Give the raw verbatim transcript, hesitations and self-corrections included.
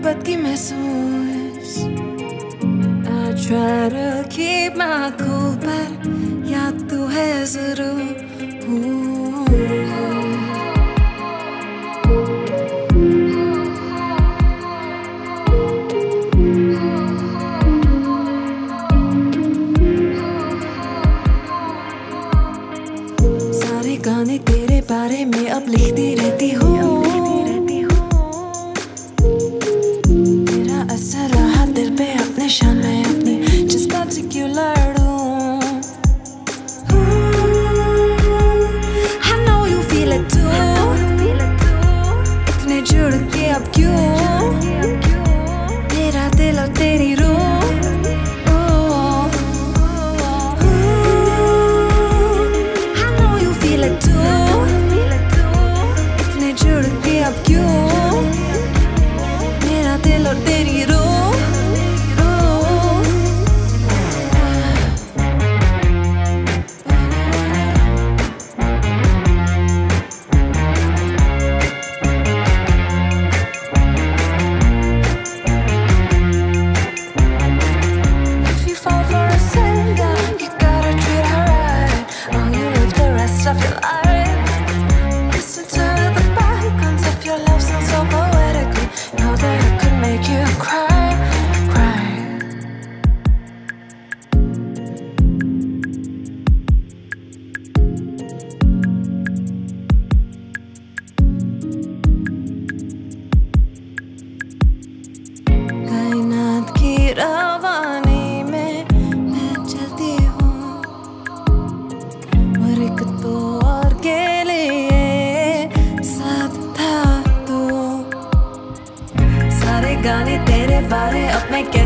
मोहब्बत की महसूस I try to keep my cool पर याद तू है जरूर सारे गाने तेरे बारे में अब लिखती रहती हूँ तेरा असर रहा दिल पे अपने शान में अपनी जज्बात से क्यों लड़ूं I know you feel it too इतने जुड़ के अब क्यों मेरा दिल और तेरी रूह इतने जुड़ के अब क्यों मेरा दिल और तेरी रूह If you fall for a singer, you gotta treat her right. Oh, you live the rest of your life. Your love sounds so poetically. Know that I could make you cry, cry. कायनात की रवानी में मैं चलती हूँ और एक तो और के लिए साथ सारे गाने तेरे बारे अब मैं